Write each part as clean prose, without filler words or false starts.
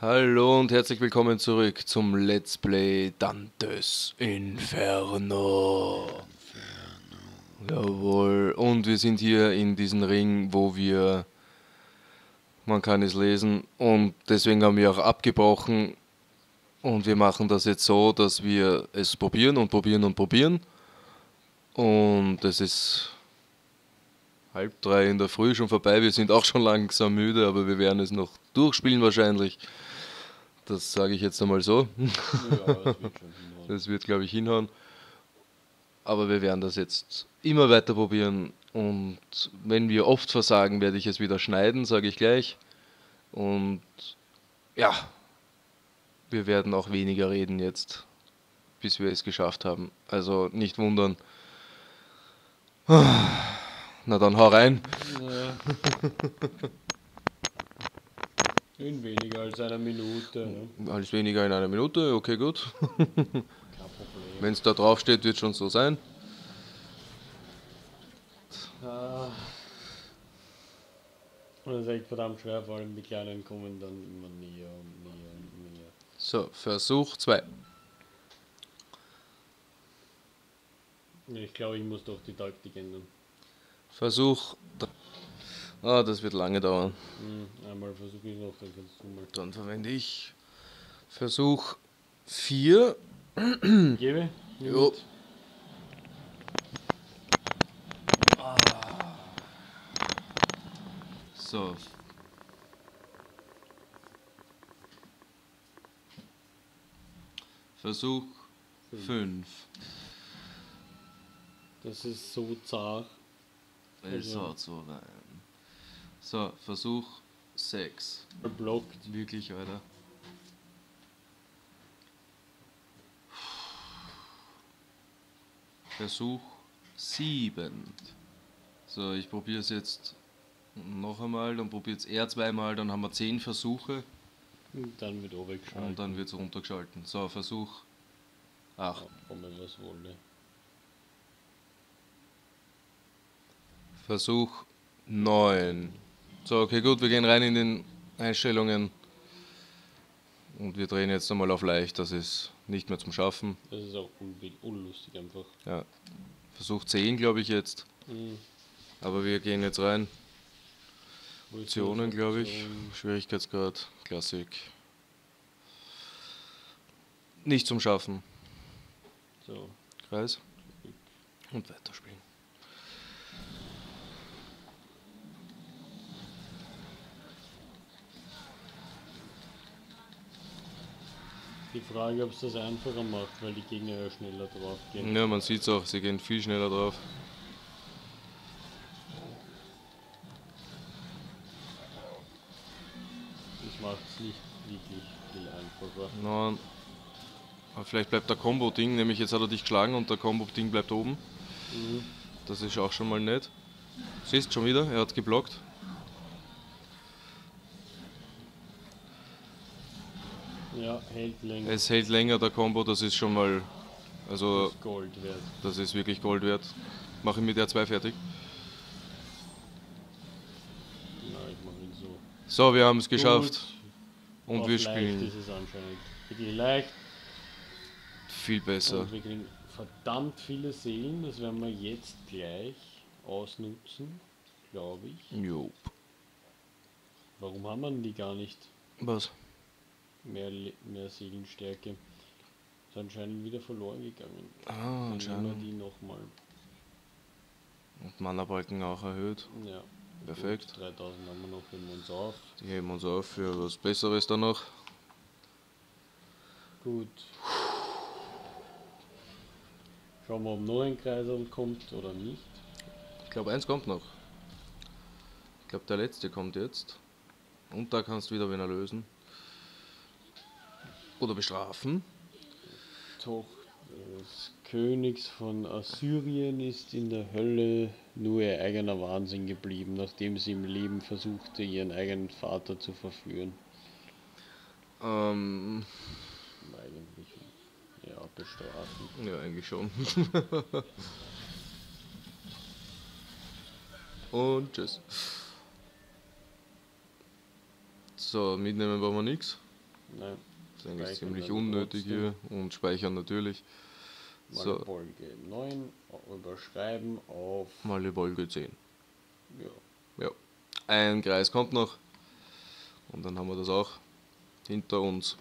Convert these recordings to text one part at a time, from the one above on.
Hallo und herzlich willkommen zurück zum Let's Play Dantes Inferno. Jawohl, und wir sind hier in diesem Ring, wo man kann es lesen, und deswegen haben wir auch abgebrochen. Und wir machen das jetzt so, dass wir es probieren und probieren und probieren. Und es ist 2:30 in der Früh schon vorbei. Wir sind auch schon langsam müde, aber wir werden es noch durchspielen wahrscheinlich. Das sage ich jetzt einmal so. Ja, das wird schon hinhauen. Das wird, glaube ich, hinhauen. Aber wir werden das jetzt immer weiter probieren. Und wenn wir oft versagen, werde ich es wieder schneiden, sage ich gleich. Und ja, wir werden auch weniger reden jetzt, bis wir es geschafft haben. Also nicht wundern. Na dann hau rein. Ja. In weniger als einer Minute. Ne? Alles weniger in einer Minute, okay, gut. Kein Problem. Wenn es da drauf steht, wird schon so sein. Ah. Und das ist echt verdammt schwer, vor allem die Kleinen kommen dann immer näher und näher und näher. So, Versuch 2. Ich glaube, ich muss doch die Taktik ändern. Versuch. Ah, das wird lange dauern. Einmal versuche ich noch, dann kannst du mal. Dann verwende ich Versuch 4. Gebe? Jo. So. Versuch 5. Das ist so zart. Es haut so rein. So, Versuch 6. Blockt. Wirklich, Alter. Versuch 7. So, ich probiere es jetzt noch einmal, dann probiert es er zweimal, dann haben wir 10 Versuche Und dann wird runtergeschaltet. und dann wird es runtergeschalten. So, Versuch 8. Komme was wolle. Versuch 9. So, okay, gut, wir gehen rein in den Einstellungen und wir drehen jetzt einmal auf leicht, das ist nicht mehr zum Schaffen. Das ist auch unlustig einfach. Ja. Versuch 10, glaube ich jetzt, Mhm. aber wir gehen jetzt rein. Wo ist die Optionen, glaube ich. Option? Schwierigkeitsgrad, Klassik. Nicht zum Schaffen. So. Kreis. Und weiterspielen. Die Frage, ob es das einfacher macht, weil die Gegner ja schneller drauf gehen. Ja, man sieht es auch, sie gehen viel schneller drauf. Das macht es nicht wirklich viel einfacher. Nein. Aber vielleicht bleibt der Combo-Ding, nämlich jetzt hat er dich geschlagen und der Combo-Ding bleibt oben. Mhm. Das ist auch schon mal nett. Siehst schon wieder, er hat geblockt. Ja, hält länger. Es hält länger der Combo, das ist schon mal. Also, Ist Gold wert. das ist wirklich Gold wert. Mache ich mit der 2 fertig. Na, ich mache ihn so. So, wir haben es geschafft. Gut. Und Auf wir leicht spielen ist es anscheinend wirklich leicht. viel besser. Und wir kriegen verdammt viele Seelen. Das werden wir jetzt gleich ausnutzen, glaube ich. Jo. Warum haben wir denn die gar nicht? Was? Mehr Seelenstärke. Ist anscheinend wieder verloren gegangen. Ah, Dann nehmen wir anscheinend. die nochmal. Und Mana-Balken auch erhöht. Ja. Perfekt. Gut, 3000 haben wir noch, heben wir uns auf. Die heben uns auf für was Besseres dann noch. Gut. Schauen wir, ob noch ein Kreisel kommt oder nicht. Ich glaube, eins kommt noch. Ich glaube, der letzte kommt jetzt. Und da kannst du wieder wen erlösen. Oder bestrafen. Tochter des Königs von Assyrien ist in der Hölle nur ihr eigener Wahnsinn geblieben, nachdem sie im Leben versuchte, ihren eigenen Vater zu verführen. Eigentlich, ja, bestrafen. Ja, eigentlich schon. Und tschüss. So, mitnehmen wollen wir nichts. Nein. Das ist eigentlich Speichern ziemlich dann unnötig trotzdem. hier. Und speichern natürlich. Mal So, Folge 9 überschreiben auf. mal die Folge 10. Ja. Ja. Ein Kreis kommt noch. Und dann haben wir das auch hinter uns.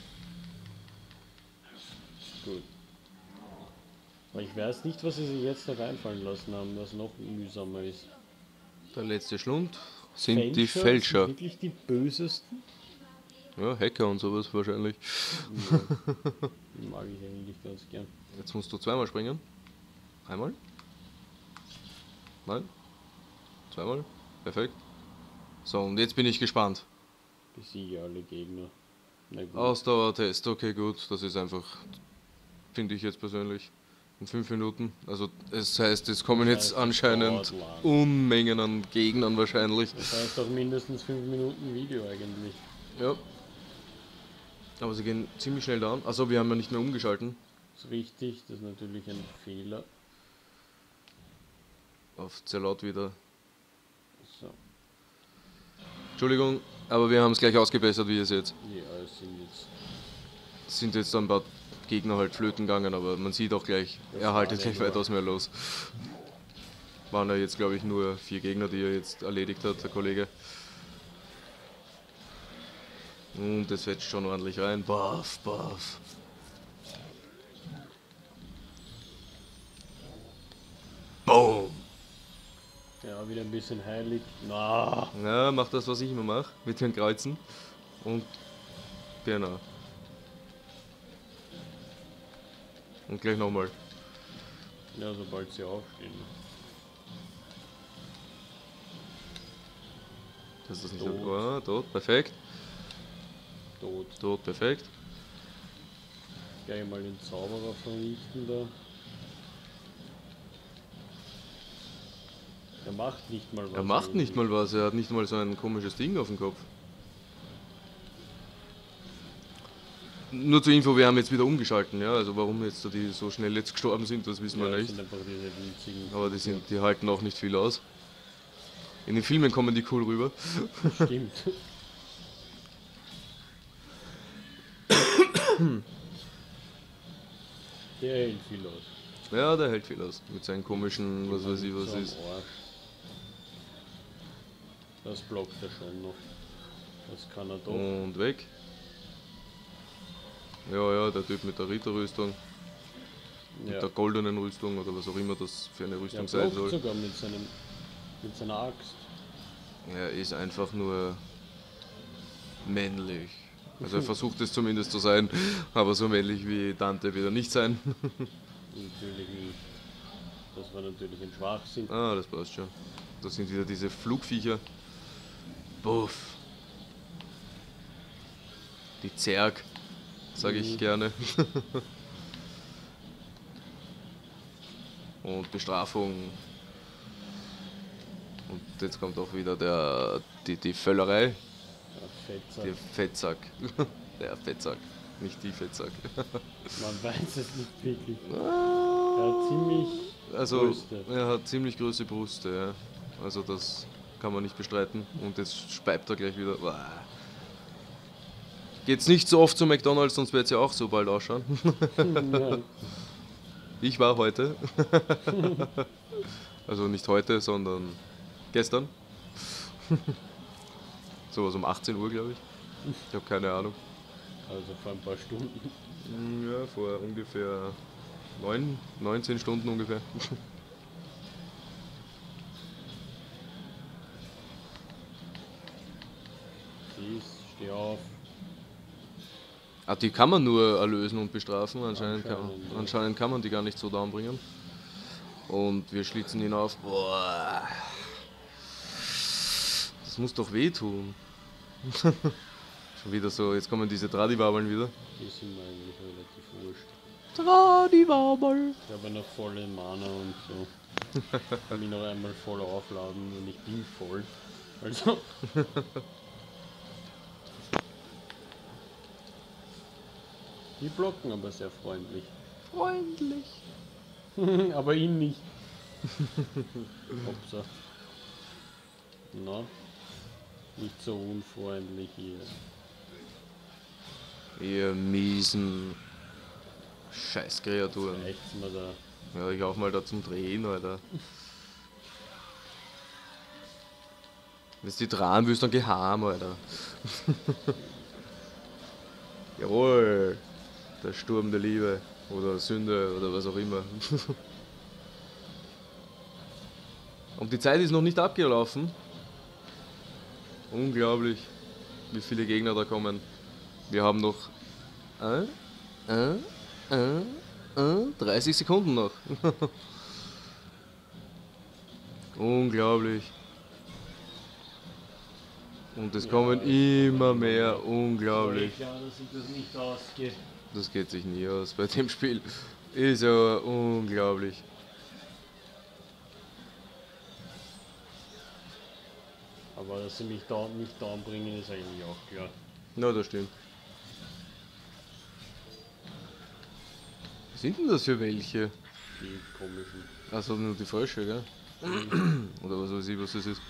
Gut. Aber ich weiß nicht, was sie sich jetzt noch einfallen lassen haben, was noch mühsamer ist. Der letzte Schlund sind die Fälscher. Sind wirklich die bösesten? Ja, Hacker und sowas wahrscheinlich. Ja, die mag ich eigentlich ganz gern. Jetzt musst du zweimal springen. Einmal. Nein. Zweimal. Perfekt. So, und jetzt bin ich gespannt. Besiege alle Gegner. Na gut. Ausdauertest, okay, gut. Das ist einfach, finde ich jetzt persönlich, in 5 Minuten. Also, es heißt, es kommen Das jetzt heißt, es anscheinend dauert lang. Unmengen an Gegnern wahrscheinlich. Das heißt auch mindestens 5 Minuten Video eigentlich. Ja. Aber sie gehen ziemlich schnell da an. Also, wir haben ja nicht mehr umgeschalten. Das ist richtig, das ist natürlich ein Fehler. Auf Zerlaut wieder. So, Entschuldigung, aber wir haben es gleich ausgebessert, wie ihr seht. ja, es sind jetzt. Es sind jetzt ein paar Gegner halt flöten gegangen, aber man sieht auch gleich, Das er haltet waren gleich ja nur- weitaus mehr los. Waren ja jetzt, glaube ich, nur 4 Gegner, die er jetzt erledigt hat, der Kollege. Und das fetzt schon ordentlich rein. Baff, baff. Boom! Ja, wieder ein bisschen heilig. Na, Ja, mach das, was ich immer mache, mit den Kreuzen. Und genau. Und gleich nochmal. ja, sobald sie aufstehen. Das ist das nicht Tot. so. Ah, tot, perfekt. Tot. Tot, perfekt. Gleich mal den Zauberer vernichten da. Er macht nicht mal was. Er macht nicht eigentlich. mal was, er hat nicht mal so ein komisches Ding auf dem Kopf. Nur zur Info, wir haben jetzt wieder umgeschalten, ja, also warum jetzt die so schnell jetzt gestorben sind, das wissen wir Ja, das nicht. sind einfach diese winzigen. Aber die halten auch nicht viel aus. In den Filmen kommen die cool rüber. Stimmt. Der hält viel aus. Ja, der hält viel aus. Mit seinen komischen, was weiß ich, was So am ist. Arsch. Das blockt er schon noch. Das kann er doch. Und weg. Ja, ja, der Typ mit der Ritterrüstung, mit Ja. der goldenen Rüstung oder was auch immer das für eine Er Rüstung sein blockt soll. sogar mit seiner Axt. Er ist einfach nur männlich. Also er versucht es zumindest zu sein, aber so männlich wie Dante wird er nicht sein. Natürlich nicht. Das war natürlich ein Schwachsinn. Ah, das passt schon. Das sind wieder diese Flugviecher. Buff. Die Zerg, sage ich gerne. Und Bestrafung. Und jetzt kommt auch wieder die Völlerei. Der Fetzer. Der Fettsack. Der Fettsack, nicht die Fettsack. Man weiß es nicht wirklich. Er Ah, hat ziemlich Also, Brüste. er hat ziemlich große Brüste, ja. Also, das kann man nicht bestreiten. Und jetzt speibt er gleich wieder. Uah. Geht's nicht so oft zu McDonalds, sonst wird es ja auch so bald ausschauen. Ja. Ich war heute. Also nicht heute, sondern gestern. Sowas um 18 Uhr, glaube ich. Ich habe keine Ahnung. Also vor ein paar Stunden. Ja, vor ungefähr 19 Stunden ungefähr. Steh auf. Ah, die kann man nur erlösen und bestrafen. Anscheinend, ja. Anscheinend kann man die gar nicht so downbringen. Und wir schlitzen ihn auf. Boah. Das muss doch wehtun. Schon wieder so, jetzt kommen diese Tradiwabeln wieder. Die sind mir eigentlich relativ wurscht. Tradiwabel. Ich habe noch volle Mana und so. Kann mich noch einmal voll aufladen und ich bin voll. Also. Die blocken aber sehr freundlich. Freundlich. Aber ihn nicht. Hopsa. Na, nicht so unfreundlich hier. Ihr miesen Scheißkreaturen. Reicht's mir da. Ja, ich auch mal da zum Drehen, Alter. Wenn du die dran willst, dann geh heim, Alter. Jawohl. Der Sturm der Liebe. Oder Sünde oder was auch immer. Und die Zeit ist noch nicht abgelaufen. Unglaublich, wie viele Gegner da kommen. Wir haben noch 30 Sekunden noch. Unglaublich. Und es kommen immer mehr. Unglaublich. Klar, dass sich das nicht ausgeht. Das geht sich nie aus bei dem Spiel. Ist aber unglaublich. Aber dass sie mich da nicht down bringen, ist eigentlich auch klar. Na, das stimmt. Was sind denn das für welche? Die komischen. Achso, nur die Frösche, gell? Oder was weiß ich, was das ist.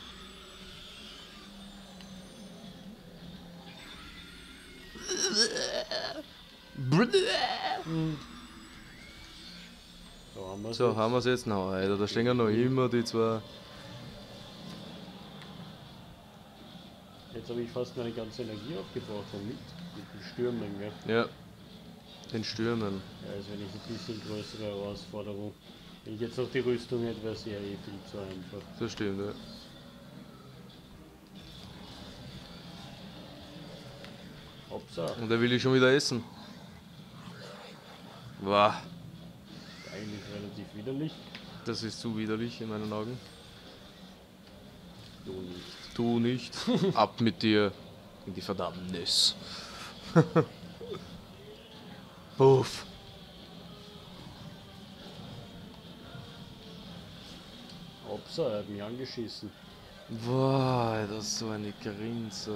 So haben wir es. So, haben wir es jetzt noch, Alter. Da stehen ja noch immer die zwei. Jetzt habe ich fast meine ganze Energie aufgebraucht mit den Stürmen, gell? Ja. Den Stürmen. Ja, also wenn ich ein bisschen größere Herausforderung. Wenn ich jetzt noch die Rüstung hätte, wäre es ja eh viel zu einfach. Das stimmt, ja. Hopsa, Und er will ich schon wieder essen. Wow, eigentlich relativ widerlich. das ist zu widerlich in meinen Augen. Du nicht. Tu nicht. Ab mit dir in die Verdammnis. Puff. Hopsa, er hat mich angeschissen. Wow, das ist so eine Grinse.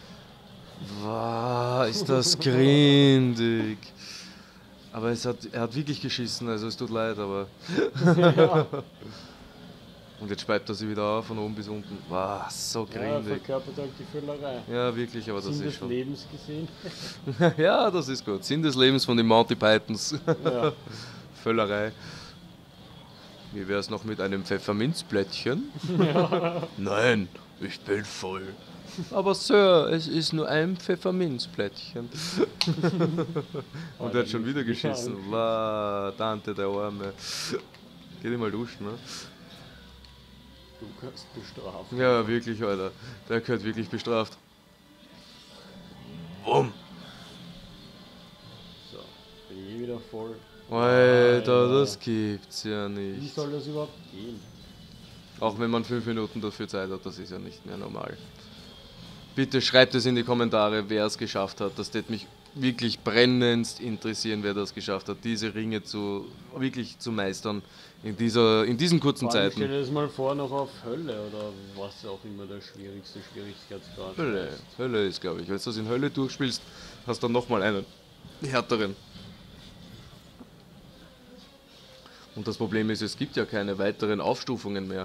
Wow, ist das grindig. Aber er hat wirklich geschissen, also es tut leid, aber. Ja, Und jetzt speibt er sie wieder auf, von oben bis unten. Wow, so er grindig. verkörpert halt die Füllerei. Ja, wirklich, aber das Sinn ist des schon. Lebens gesehen. Ja, das ist gut. Sinn des Lebens von den Monty Pythons. Ja. Völlerei. Wie wär's noch mit einem Pfefferminzblättchen? Nein, ich bin voll. Aber Sir, es ist nur ein Pfefferminzblättchen. Und er hat schon wieder geschissen. Wow, Tante, der Arme. Geh dich mal duschen, ne? Du kannst bestrafen. Ja, wirklich, Alter. Der gehört wirklich bestraft. Wumm. So, bin ich wieder voll. Alter, das gibt's ja Wie nicht. soll das überhaupt gehen? Auch wenn man 5 Minuten dafür Zeit hat, das ist ja nicht mehr normal. Bitte schreibt es in die Kommentare, wer es geschafft hat. Das wird mich wirklich brennendst interessieren, wer das geschafft hat, diese Ringe wirklich zu meistern in diesen kurzen Vor allem stell Zeiten. dir das mal vor, noch auf Hölle oder was auch immer der schwierigste Schwierigkeitsgrad Hölle, ist. Hölle ist, glaube ich. Wenn du das in Hölle durchspielst, hast du dann nochmal einen härteren. Und das Problem ist, es gibt ja keine weiteren Aufstufungen mehr.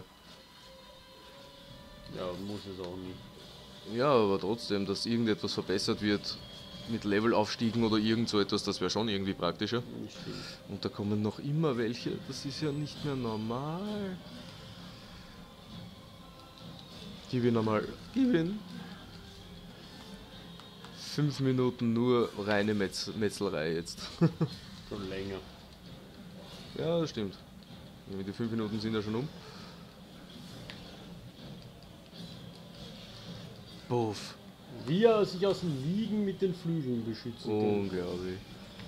Ja, muss es auch nicht. Ja, aber trotzdem, dass irgendetwas verbessert wird mit Levelaufstiegen oder irgend so etwas, das wäre schon irgendwie praktischer. Nicht viel. Und da kommen noch immer welche, das ist ja nicht mehr normal. Gib ihn einmal, gib ihn. 5 Minuten nur reine Metzelei jetzt. Schon länger. Ja, das stimmt. Die 5 Minuten sind ja schon um. Puff. Wie er sich aus dem Liegen mit den Flügeln beschützen kann. Unglaublich.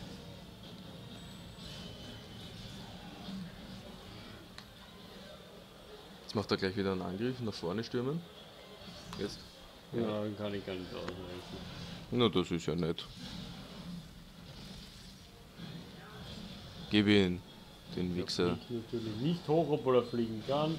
Jetzt macht er gleich wieder einen Angriff, nach vorne stürmen. Jetzt. Ja, dann kann ich gar nicht ausweichen. Na, das ist ja nett. Gib ihn, den Er Wichser. fliegt natürlich nicht hoch, obwohl er fliegen kann.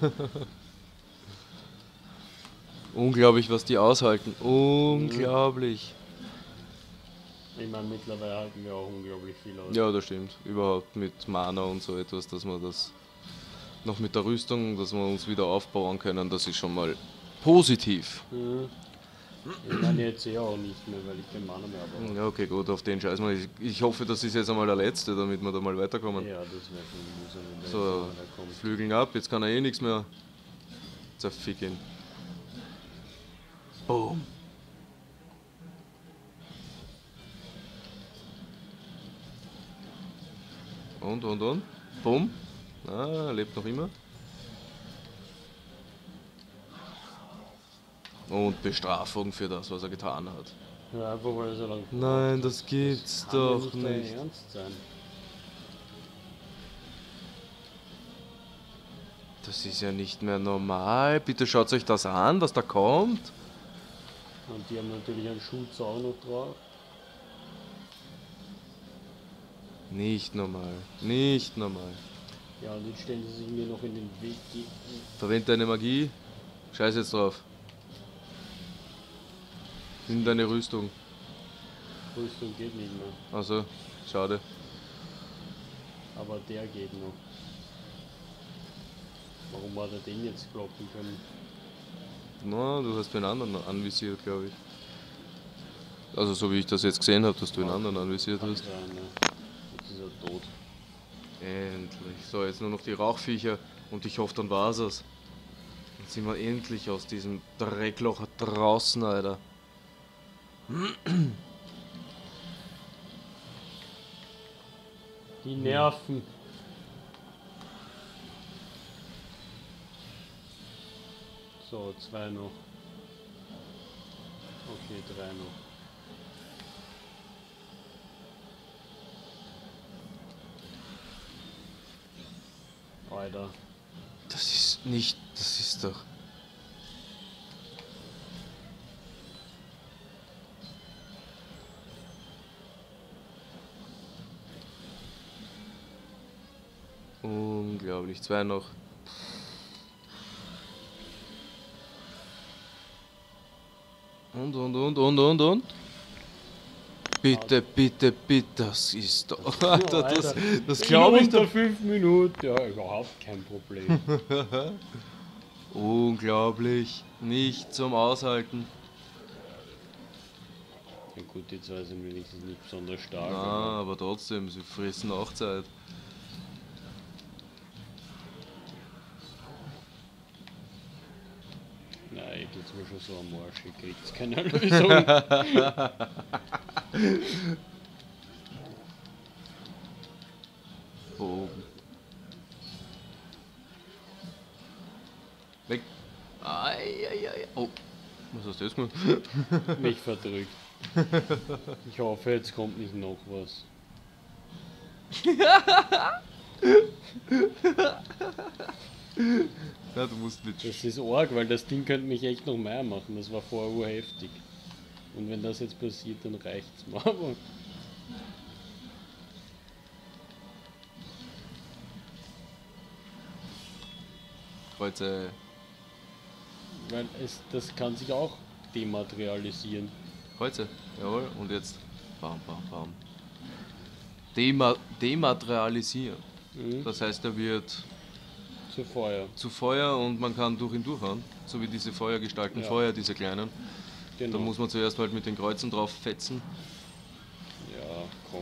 Unglaublich, was die aushalten. Unglaublich. Ich meine, mittlerweile halten wir auch unglaublich viel aus. Ja, das stimmt. Überhaupt mit Mana und so etwas, dass wir das noch mit der Rüstung, dass wir uns wieder aufbauen können, das ist schon mal positiv. Mhm. Ich meine jetzt eher auch nicht mehr, weil ich den Mana mehr habe. Ja, okay, gut, auf den Scheiß mal. Ich hoffe, das ist jetzt einmal der letzte, damit wir da mal weiterkommen. Ja, das wäre schon mühsam, wenn der So, jetzt einer kommt. Flügeln ab, jetzt kann er eh nichts mehr zerficken. Boom. Und. Bumm. Ah, er lebt noch immer. Und Bestrafung für das, was er getan hat. Ja, einfach weil er so lange. Nein, das gibt's Kann ja doch dein nicht. Ernst sein. Das ist ja nicht mehr normal. Bitte schaut euch das an, was da kommt. Und die haben natürlich einen Schutz auch noch drauf. Nicht normal. Nicht normal. Ja, und jetzt stellen sie sich mir noch in den Weg. Verwende deine Magie. Scheiß jetzt drauf. Nimm deine Rüstung. Rüstung geht nicht mehr. Also, schade. Aber der geht noch. Warum hat er den jetzt kloppen können? Na, du hast den anderen anvisiert, glaube ich. Also so wie ich das jetzt gesehen habe, dass du den anderen anvisiert hast. Also, ne, jetzt ist er tot. Endlich. So, jetzt nur noch die Rauchviecher und ich hoffe, dann war's es. Dann sind wir endlich aus diesem Dreckloch draußen, Alter. Die Nerven. So, 2 noch. Okay, 3 noch. Alter. Das ist nicht. Das ist doch. Unglaublich. 2 noch. Und. Bitte, bitte, bitte, das ist doch. Alter, das glaube ich doch. Unter 5 Minuten, ja, überhaupt kein Problem. Unglaublich. Nicht zum Aushalten. Ja gut, die zwei sind wenigstens nicht besonders stark. Na, aber trotzdem, sie fressen auch Zeit. Nein, geht's mir schon so am Arsch, ich krieg's keine Lösung. Bogen. Weg. Ai. Oh, was hast du jetzt gemacht? Mich verdrückt. Ich hoffe, jetzt kommt nicht noch was. Ja, du musst mit. Das ist arg, weil das Ding könnte mich echt noch mehr machen. Das war vorher urheftig. Und wenn das jetzt passiert, dann reicht's mir. Aber Kreuze. weil das kann sich auch dematerialisieren. Kreuze. Jawohl. Und jetzt. Bam. Dematerialisieren. Mhm. Das heißt, er wird Zu Feuer. zu Feuer und man kann durch ihn durchhauen. So wie diese Feuergestalten Ja. vorher, diese kleinen. Genau. Da muss man zuerst halt mit den Kreuzen drauf fetzen. Ja, komm.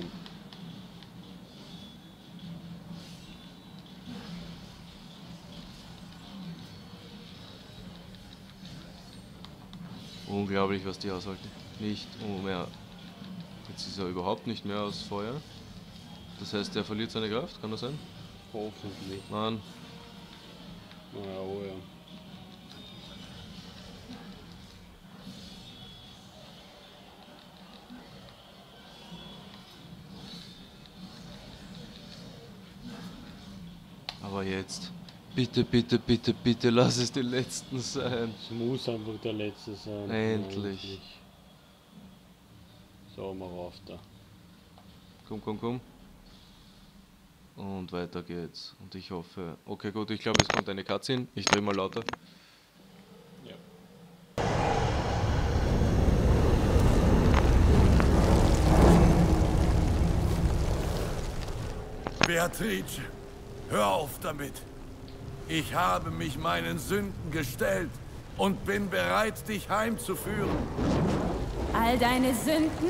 Unglaublich, was die aushalten. Nicht mehr. Jetzt ist er überhaupt nicht mehr aus Feuer. Das heißt, er verliert seine Kraft, kann das sein? Hoffentlich. Nein. Ja, oh ja. Aber jetzt. Bitte, lass es die letzten sein. Es muss einfach der letzte sein. Endlich. So, mal rauf da. Komm. Und weiter geht's. Und ich hoffe. Okay, gut, ich glaube, es kommt eine Cutscene. Ich drehe mal lauter. Ja. Beatrice, hör auf damit. Ich habe mich meinen Sünden gestellt. und bin bereit, dich heimzuführen. All deine Sünden?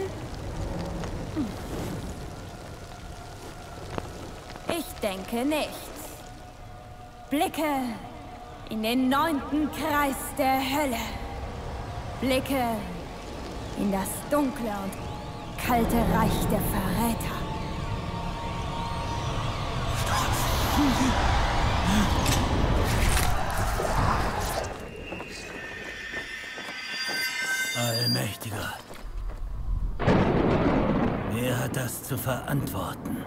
Ich denke nicht. Blicke in den 9. Kreis der Hölle. Blicke in das dunkle und kalte Reich der Verräter. Allmächtiger. Wer hat das zu verantworten?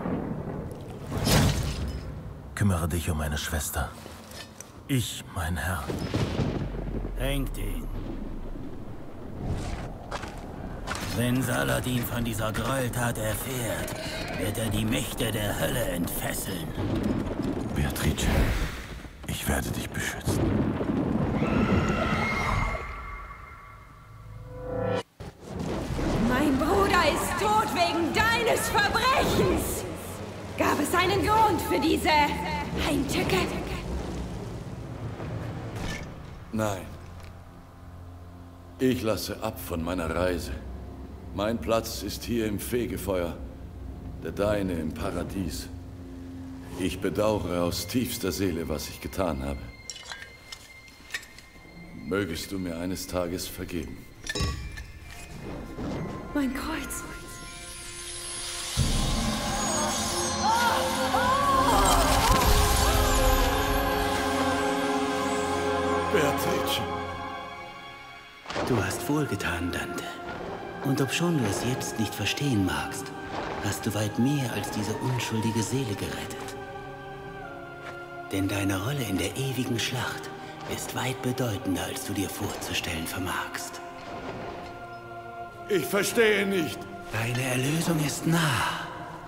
Kümmere dich um meine Schwester. Ich, mein Herr. Hängt ihn. Wenn Saladin von dieser Gräueltat erfährt, wird er die Mächte der Hölle entfesseln. Beatrice, ich werde dich beschützen. Mein Bruder ist tot wegen deines Verbrechens. Gab es einen Grund für diese Heimtücke? Nein. Ich lasse ab von meiner Reise. Mein Platz ist hier im Fegefeuer, der deine im Paradies. Ich bedauere aus tiefster Seele, was ich getan habe. Mögest du mir eines Tages vergeben. Mein Kreuz. Beatrice. Du hast wohlgetan, Dante. Und obschon du es jetzt nicht verstehen magst, hast du weit mehr als diese unschuldige Seele gerettet. Denn deine Rolle in der ewigen Schlacht ist weit bedeutender, als du dir vorzustellen vermagst. Ich verstehe nicht. Deine Erlösung ist nah.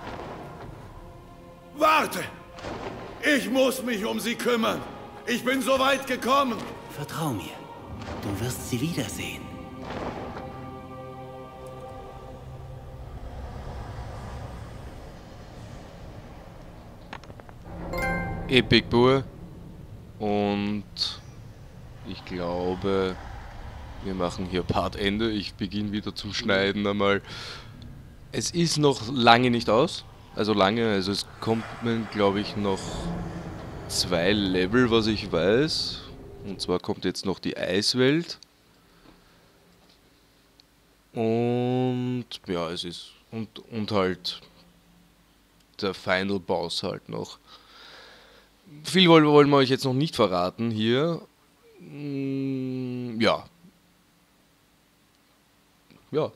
Warte! Ich muss mich um sie kümmern. Ich bin so weit gekommen. Vertrau mir, du wirst sie wiedersehen. Epic Bur. Und ich glaube, wir machen hier Partende. Ich beginne wieder zum Schneiden einmal. Es ist noch lange nicht aus. Also es kommen, glaube ich, noch 2 Level, was ich weiß. Und zwar kommt jetzt noch die Eiswelt. Und ja, es ist. Und halt der Final Boss halt noch. Viel wollen wir euch jetzt noch nicht verraten hier. Ja. Ja.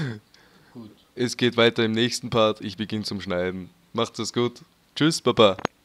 Gut. Es geht weiter im nächsten Part. Ich beginne zum Schneiden. Macht's es gut. Tschüss, Baba.